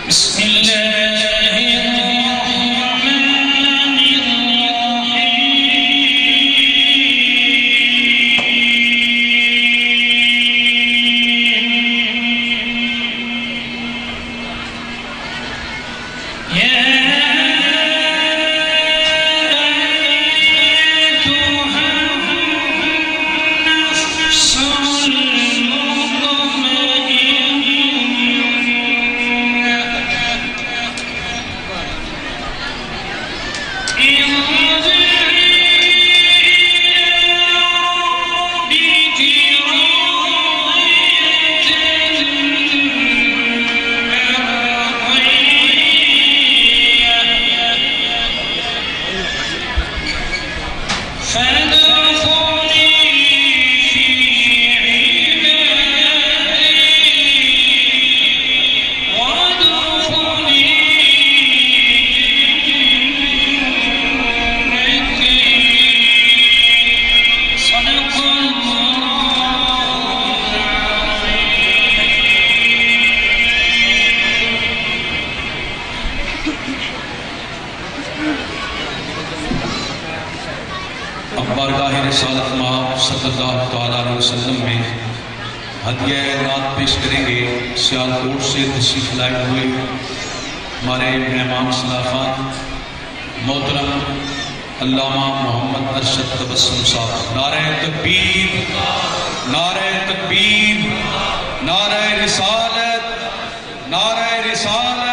بسم اللہ بارگاہ رسالت مآب صلی اللہ علیہ وسلم میں ہدیہ رات پیش کریں گے۔ سیالکوٹ سے تشریف لائے ہوئے ہمارے مہمان خلافان محترم علامہ محمد ارشد تبسم صاحب۔ نعرہ تکبیر، نعرہ تکبیر، نعرہ رسالت، نعرہ رسالت۔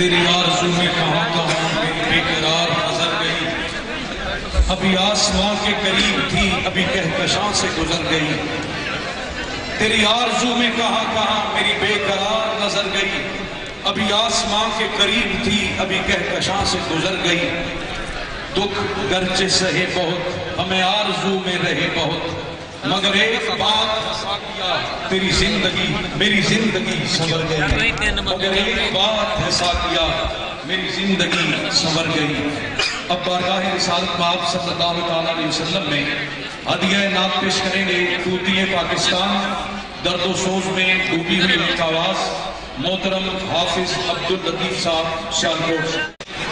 تیری آرزو میں کہاں کہاں میری بے قرار نظر گئی، ابھی آسمان کے قریب تھی ابھی کہکشاں سے گزر گئی، تیری آرزو میں کہاں کہاں میری بے قرار نظر گئی، ابھی آسمان کے قریب تھی ابھی کہکشاں سے گزر گئی، دکھ گرچہ سہے بہت ہمیں آرزو میں رہے بہت، مگر ایک بات ساقیا تیری زندگی میری زندگی سنور گئی، مگر ایک بات ہے ساقیا میری زندگی سنور گئی۔ اب بارگاہ رسالت باب صلی اللہ علیہ وسلم میں ہدیہ نعت پیش کریں گے طوطی پاکستان، درد و سوز میں ڈوبی ہوئی ایک آواز، محترم حافظ عبداللطیف صاحب سیالکوٹ سے۔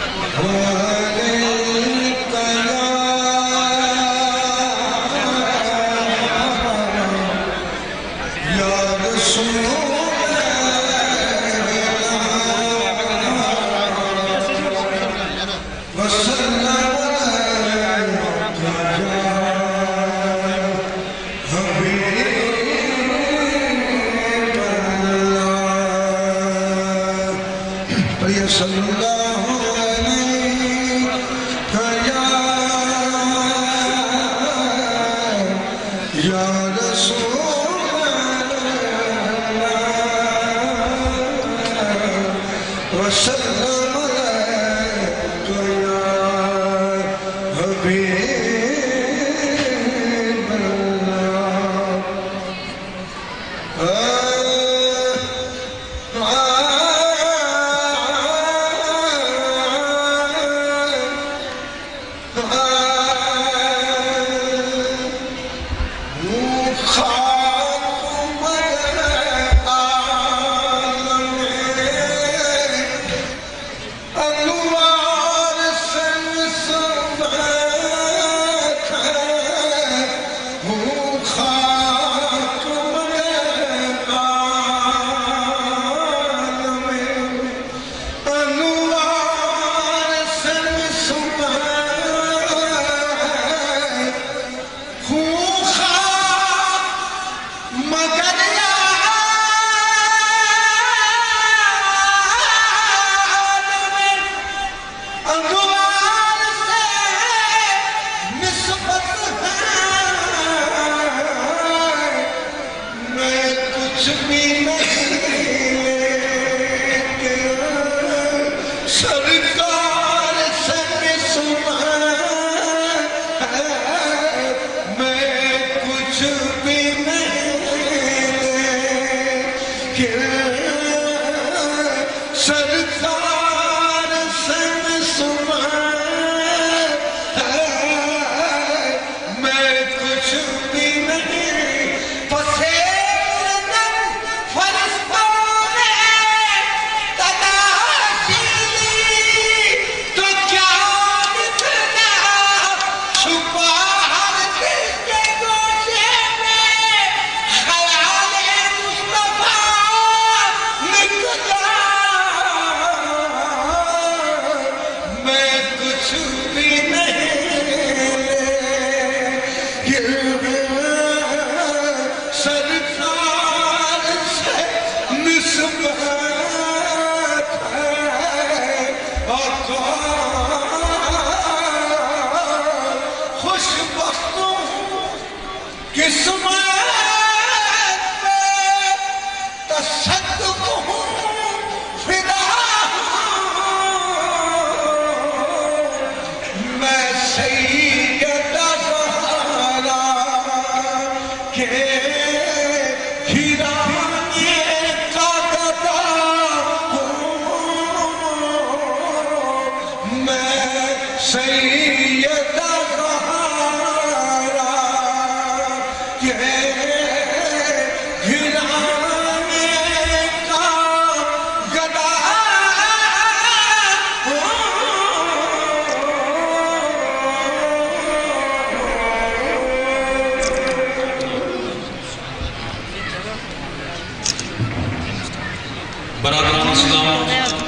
برادران اسلام،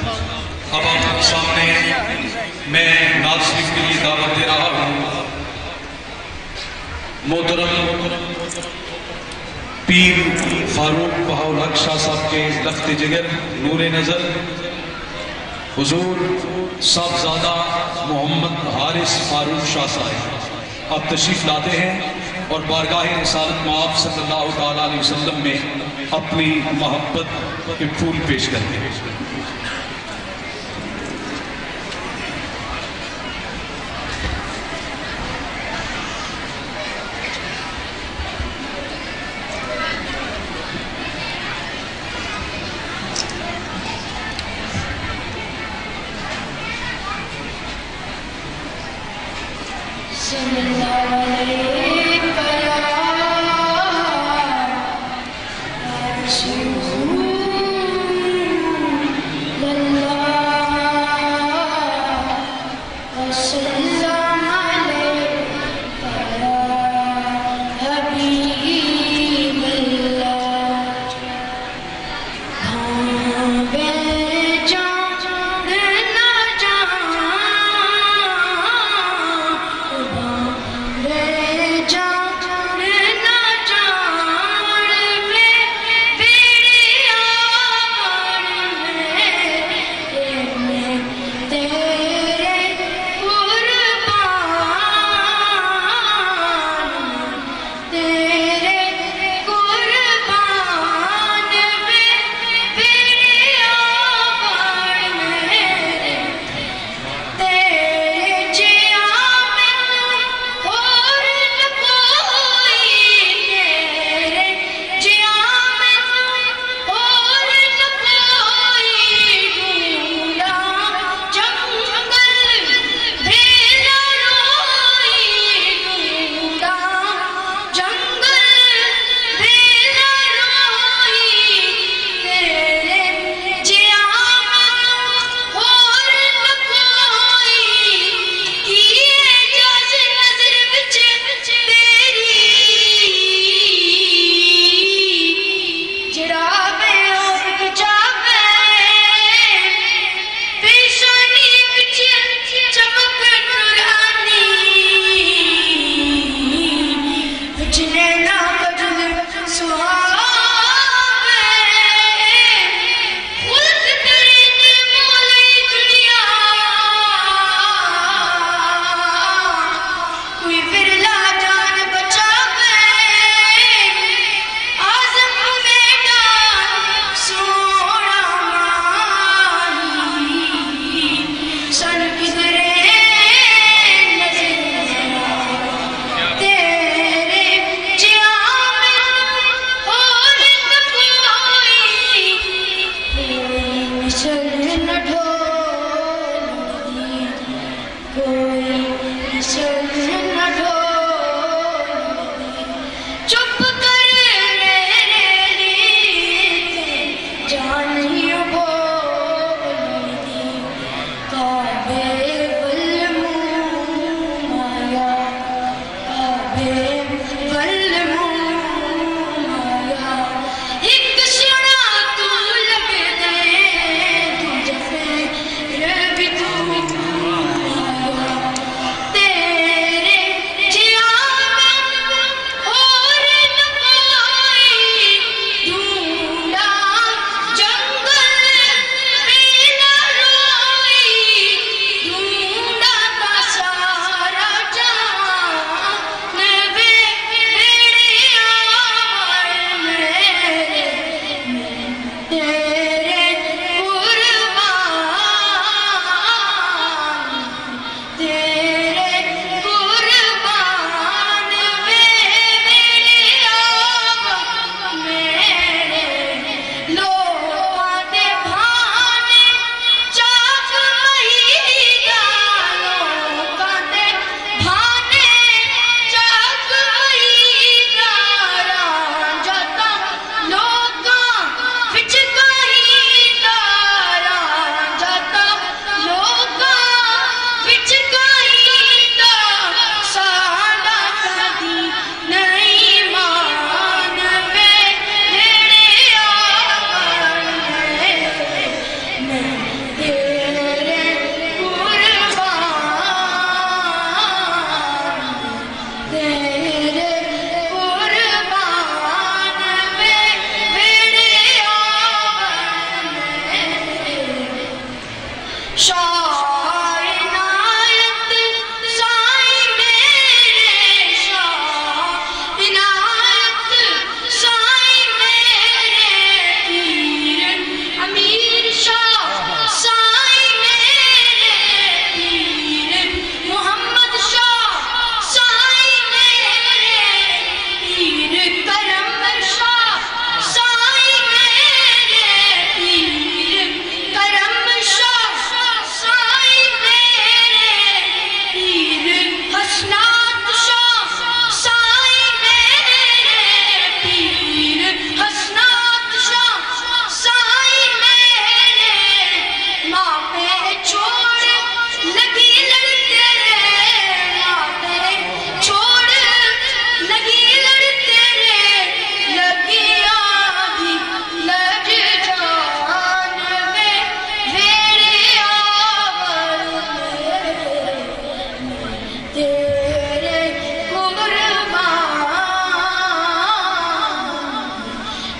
اب آپ کے سامنے میں نعت شریف کے لیے دعوت دے رہا ہوں محترم پیر فاروق بہاؤالحق شاہ صاحب کے لخت جگر نور نظر حضور صاحبزادہ محمد حارث فاروق شاہ صاحب آپ تشریف لاتے ہیں اور بارگاہ رسالت میں آپ صلی اللہ تعالیٰ علیہ وسلم میں اپنی محبت کے پھول پیش کرتے ہیں۔ جا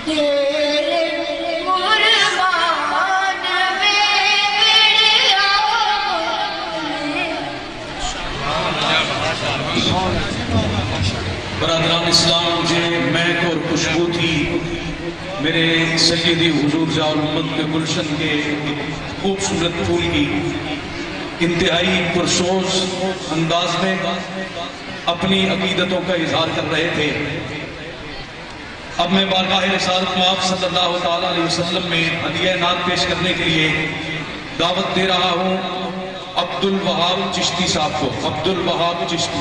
برادران اسلام، مجھے مہک اور خوشبو تھی میرے سیدی حضور ضیاء الامت کے گلشن کے خوبصورت پھول کی انتہائی پرسوز انداز میں اپنی عقیدتوں کا اظہار کر رہے تھے۔ اب میں بارگاہ رسالت مآب صلی اللہ تعالیٰ علیہ وسلم میں ہدیہ نعت پیش کرنے کے لیے دعوت دے رہا ہوں عبدالوہاب چشتی صاحب کو۔ عبدالوہاب چشتی۔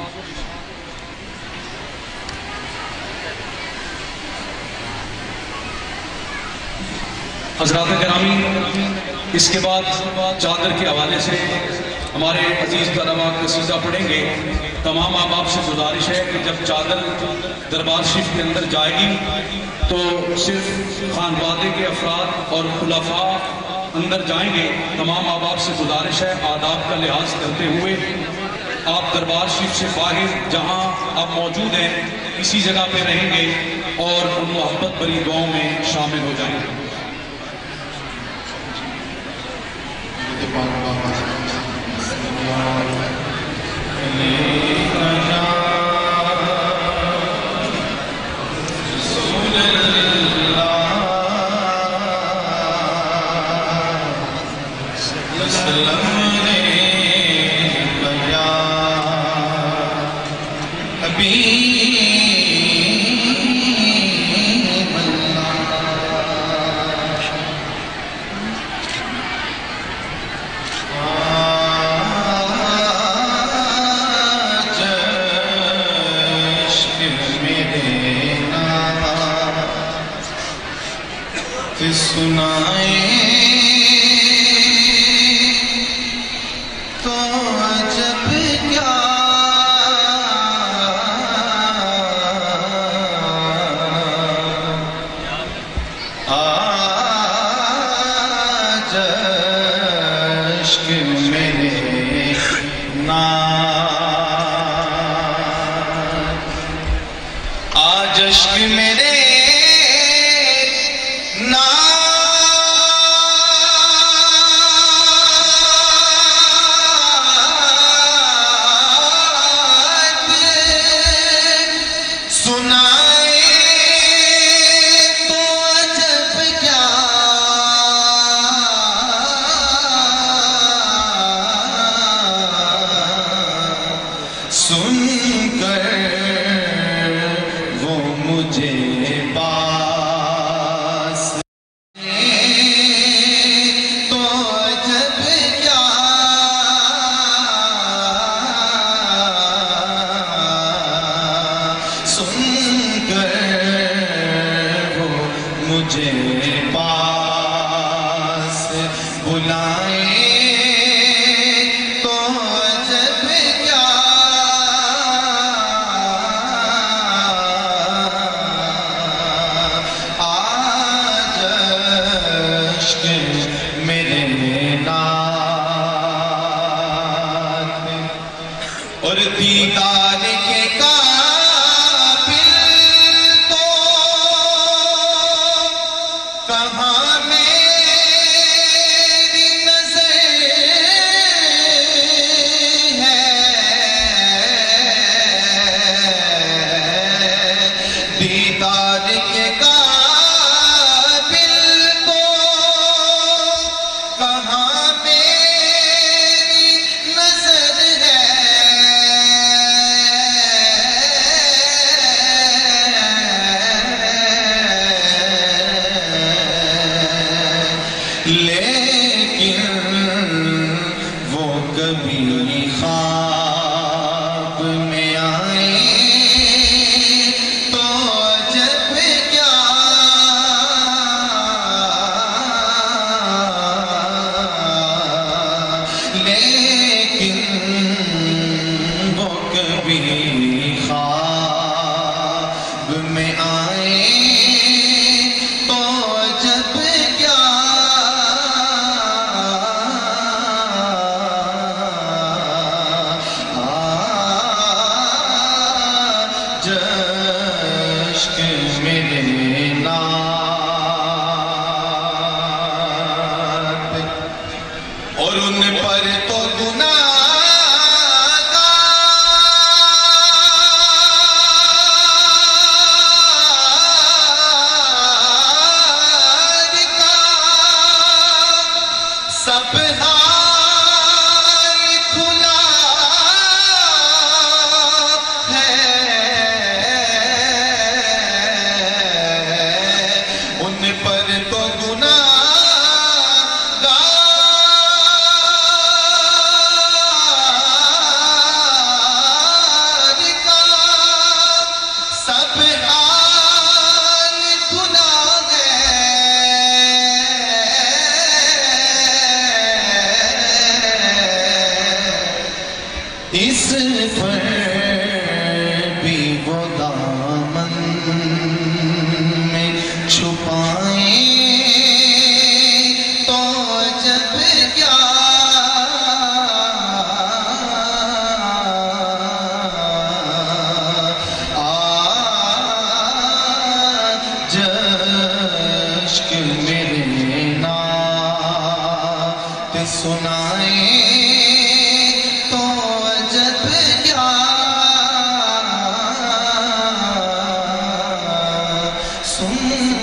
حضرات گرامی، اس کے بعد چادر کے حوالے سے ہمارے عزیز طلباء قصیدہ پڑھیں گے۔ تمام احباب سے گزارش ہے کہ جب چادر دربار شریف کے اندر جائے گی تو صرف خانوادے کے افراد اور خلفاء اندر جائیں گے۔ تمام احباب سے گزارش ہے آداب کا لحاظ کرتے ہوئے آپ دربار شریف سے باہر جہاں آپ موجود ہیں اسی جگہ پہ رہیں گے اور ان محبت بری دعاؤں میں شامل ہو جائیں گے۔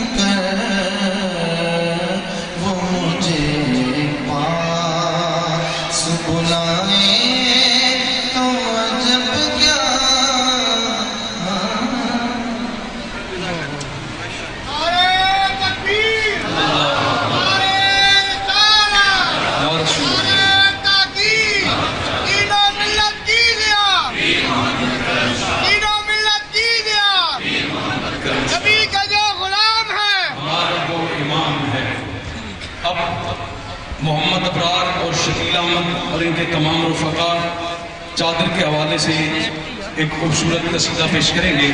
کر وہ مجھے پاس بلائے تو عجب کیا محمد ابرار اور شکیل احمد اور ان کے تمام رفقا چادر کے حوالے سے ایک خوبصورت قصیدہ پیش کریں گے.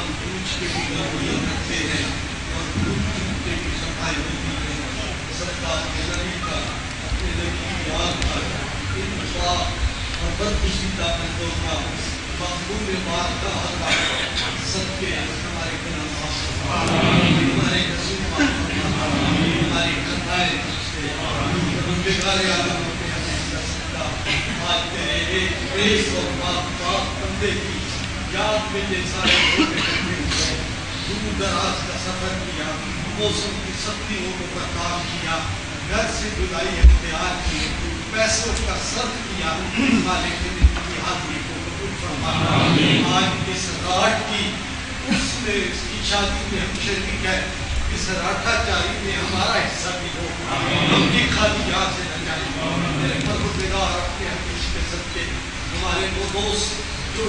ہم پوچھ کے بھی غلطیاں کرتے ہیں اور پوچھ کے بھی خطائیں ہوتی ہیں. صدقہ نبی کا اپنے نبی کی یاد پر انصاف اور بدگزیدہ بندوں کا مقبول بارگاہ کا صدقے ہمارے گناہ معاف فرما، ہمارے قصور معاف فرما، ہماری خطائیں سے پروردگار عالم نے ہمیں کا صدقہ آج تیرے ایک بیس اور پاک بندے کی یاد میں یہ سارے لوگ اکٹھے ہوئے، دور دراز کا سفر کیا، موسم کی سختیوں کو برداشت کیا، گھر سے جدائی اختیار کی، پیسوں کا صرف کیا، مالک نے ان کی حاضری کو قبول فرما. آج اس رات کی اس میں اس کی شادی میں ہم شریک ہے، اس راٹھا چاری میں ہمارا حصہ بھی ہو، ہم بھی خالی یہاں سے نہ جائیں. میرے پروردگار اپنے حدیث کے صدقے ہمارے وہ دوست جو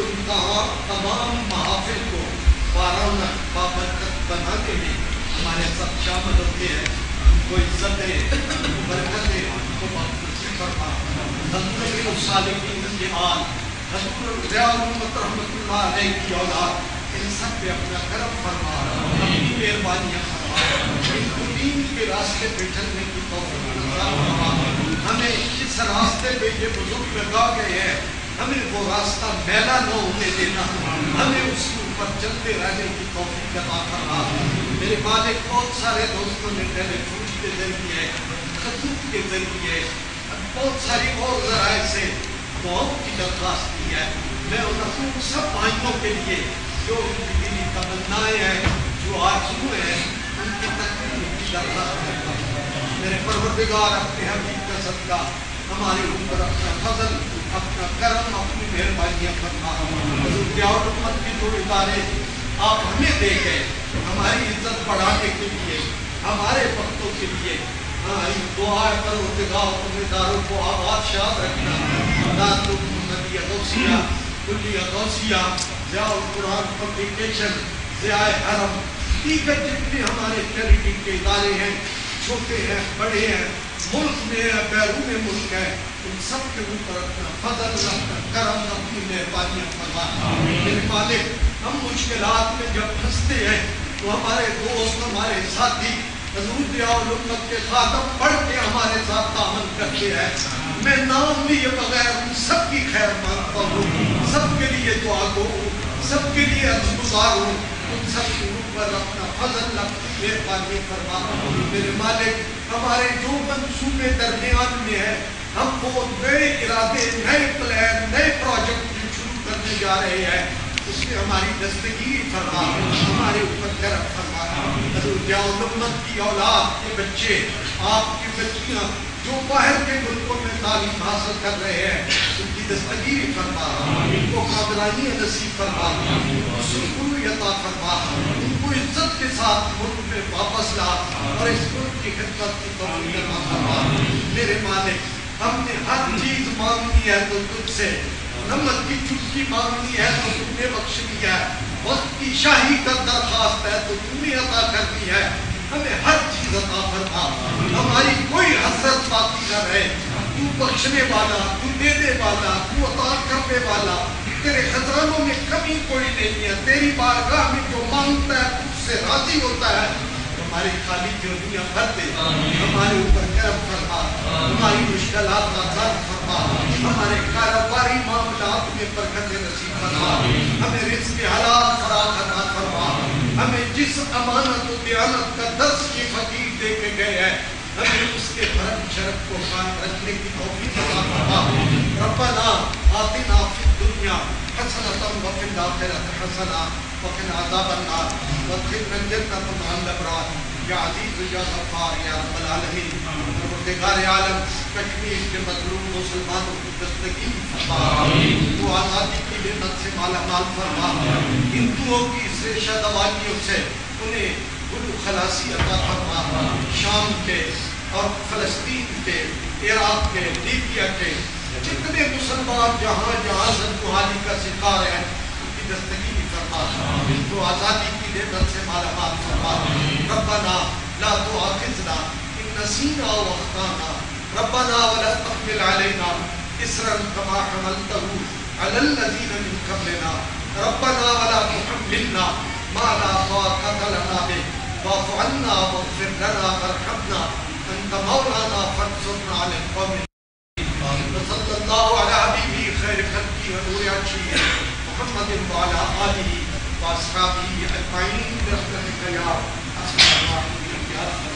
تمام محافل کو بارانہ بابرکت بنانے میں ہمارے ساتھ شامل ہوتے ہیں، ان کو عزت دے، ان کو برکت دے، ان کو مغفرت فرما. حضرت الصالحین کے آل، حضرت ضیاء الامت رحمۃ اللہ علیہ کی اولاد، ان سب پہ اپنا کرم فرما، اپنی مہربانیاں فرما، ان کو دین کے راستے پہ چلنے کی توفیق عطا فرما. ہمیں اس راستے پہ یہ بزرگ لگا گئے ہیں، ہمیں وہ راستہ میلا نہ ہونے دینا، ہمیں اس کے اوپر چلتے رہنے کی توفیق عطا فرما. میرے مالک بہت سارے دوستوں نے ٹیلی فون کے ذریعے، خطوط کے ذریعے، بہت ساری اور ذرائع سے دعاؤں کی درخواست کی ہے. میں ان سب بھائیوں کے لیے جو ان کی دلی تمنائیں ہیں، جو آرزو ہیں، ان کی تکمیل کی درخواست کرتا ہوں. میرے پروردگار اپنے حبیب کا صدقہ ہمارے اوپر اپنا فضل، اپنا کرم، اپنی مہربانیاں فرما. حضور ضیاء الامت کے جو ادارے آپ ہمیں دے گئے ہماری عزت بڑھانے کے لیے، ہمارے وقتوں کے لیے، ہماری دعا ہے پروردگار ان اداروں کو آباد شاد رکھنا. دارالعلوم محمدیہ غوثیہ، کلیہ غوثیہ، ضیاء القرآن پبلیکیشن، ضیاء حرم، دیگر جتنے ہمارے چیریٹی کے ادارے ہیں، چھوٹے ہیں، بڑے ہیں، ملک میں ہے، بیرون ملک ہے، ان سب کے اوپر اپنا فضل، اپنا کرم، اپنی مہربانیاں فرما. میرے مالک، ہم مشکلات میں جب پھنستے ہیں تو ہمارے دوست، ہمارے ساتھی حضور ضیاء الامت کے خاتم پڑھ کے ہمارے ساتھ تعامل کرتے ہیں. میں نام لیے بغیر ان سب کی خیر مانگتا ہوں، سب کے لیے دعا گو ہوں، سب کے لیے عزمگزار ہوں. ان سب کے اوپر اپنا فضل، اپنی مہربانی فرما. میرے مالک، ہمارے جو منصوبے درمیان میں ہیں، ہم وہ نئے ارادے، نئے پلان، نئے پروجیکٹ جو شروع کرنے جا رہے ہیں، اس میں ہماری دستگیری فرما، ہمارے اوپر کرم فرما. حضور ضیاء الامت کی اولاد کے بچے، آپ کی بچیاں جو باہر کے ملکوں میں تعلیم حاصل کر رہے ہیں، ان کی دستگیری فرما، ان کو قابلانی نصیب فرما، ان کو سرخروی عطا فرما، ان کو عزت کے ساتھ ملک میں واپس لا اور اس ملک کی خدمت کی توفیق عطا فرما. میرے مالک، ہم نے ہر چیز مانگنی ہے تو تجھ سے، نمک کی چٹکی مانگنی ہے تو تم نے بخش دیا ہے، وقت کی شاہی کا درخواست ہے تو تم نے عطا کر دی ہے. ہمیں ہر چیز عطا فرما، ہماری کوئی حسرت باقی نہ رہے. تو بخشنے والا، تو دینے والا، تو عطا کرنے والا، تیرے خزانوں میں کمی کوئی نہیں ہے. تیری بارگاہ میں جو مانگتا ہے اس سے راضی ہوتا ہے. ہماری خالی جولیاں بھر دے، ہمارے اوپر کرم فرما، ہماری مشکلات آسان فرما، ہمارے کاروباری معاملات میں برکت نصیب فرما، ہمیں رزق کے حالات فراخ عطا فرما. ہمیں جس امانت و دیانت کا درس یہ فقیر دے کے گئے ہیں، ہمیں اس کے بھرم شرف کو قائم رکھنے کی توفیق عطا فرما. ربنا آتنا فی الدنیا حسنۃ وفی الآخرۃ حسنہ وقنا عذاب النار وادخلنا الجنة مع الأبرار. یا عزیز یا غفار یا رب العالمین، پروردگار عالم، کشمیر کے مظلوم مسلمانوں کی دستگیری فرما، تو آزادی کی نعمت سے مالا مال فرما. ہندوؤں کی اس ریشہ دوائیوں سے انہیں گلو خلاصی عطا فرما. شام کے اور فلسطین کے، عراق کے، لیبیا کے جتنے مسلمان جہاں جہاں زدوحالی کا شکار ہیں، ان کی دستگیری فرما، ان کو آزادی کی نعمت سے مالا مال فرما. ربنا لا تؤاخذنا ان نسینا واخطانا، ربنا ولا تحمل علينا إصرا كما حملته على الذين من قبلنا ربنا ولا تحملنا ما لا طاقة لنا به واعف عنا واغفر لنا وارحمنا أنت مولانا فانصرنا على القوم وصلى الله على حبيبه خير خلقه ونور عرشه محمد وعلى آله وأصحابه أجمعين برحمتك يا أرحم الراحمين يا